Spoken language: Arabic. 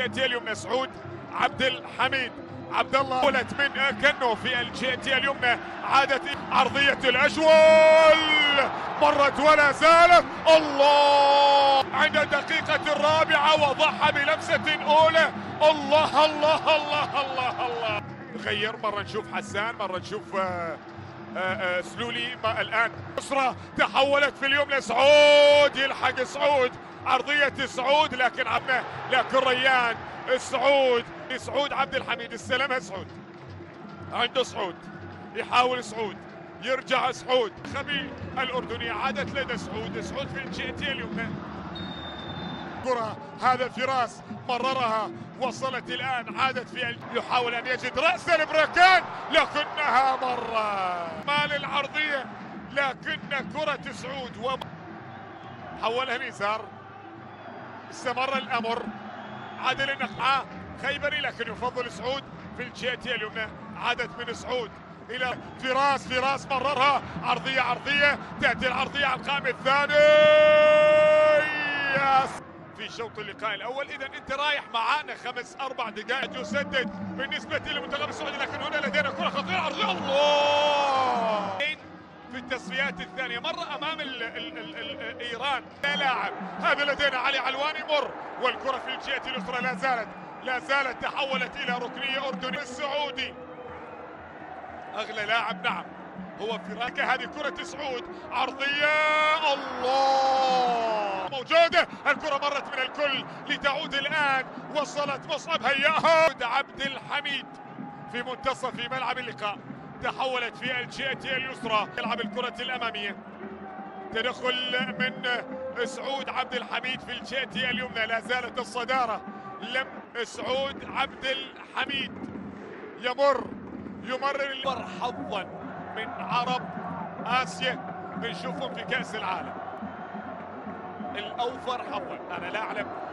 الجهة اليمنى سعود عبد الحميد عبد الله ولت من كنو في الجهة اليمنى، عادت عرضية الأجول مرت ولا زالت. الله عند الدقيقة الرابعة وضحى بلمسة أولى. الله الله الله الله الله. غير مرة نشوف حسان، مرة نشوف سلولي. الآن أسرة تحولت في اليمنى، سعود يلحق سعود، عرضية سعود لكن ريان سعود عبد الحميد استلمها سعود، عنده سعود يحاول سعود، يرجع سعود، خبي الأردني عادت لدى سعود في الجهة اليمنى. كرة هذا فراس مررها، وصلت الآن عادت يحاول أن يجد رأس البركان لكنها مرة مال العرضية، لكن كرة سعود حولها نزار. استمر الأمر، عادل النقعة خيبري لكن يفضل سعود في الجهة اليمنى. عادت من سعود إلى فراس مررها، عرضية تأتي العرضية على القائم الثاني في شوط اللقاء الأول. إذا أنت رايح معانا 5-4 دقائق يسدد بالنسبة للمنتخب السعودي، لكن هنا لدينا كرة خطيرة عرضية. الله في التصفيات الثانية مرة أمام إيران لا لاعب. هذا لدينا علي علواني مر، والكرة في الجهة اليسرى لا زالت تحولت إلى ركنية أردنية. السعودي أغلى لاعب نعم هو فراس. هذه كرة سعود عرضية، الله موجودة، الكرة مرت من الكل لتعود الآن، وصلت مصعب هياها. عبد الحميد في منتصف ملعب اللقاء، تحولت في الجهة اليسرى، يلعب الكرة الأمامية، تدخل من سعود عبد الحميد في الجهة اليمنى، لا زالت الصدارة. سعود عبد الحميد يمرر حظا من عرب آسيا، بنشوفهم في كأس العالم الأوفر حظا. أنا لا أعلم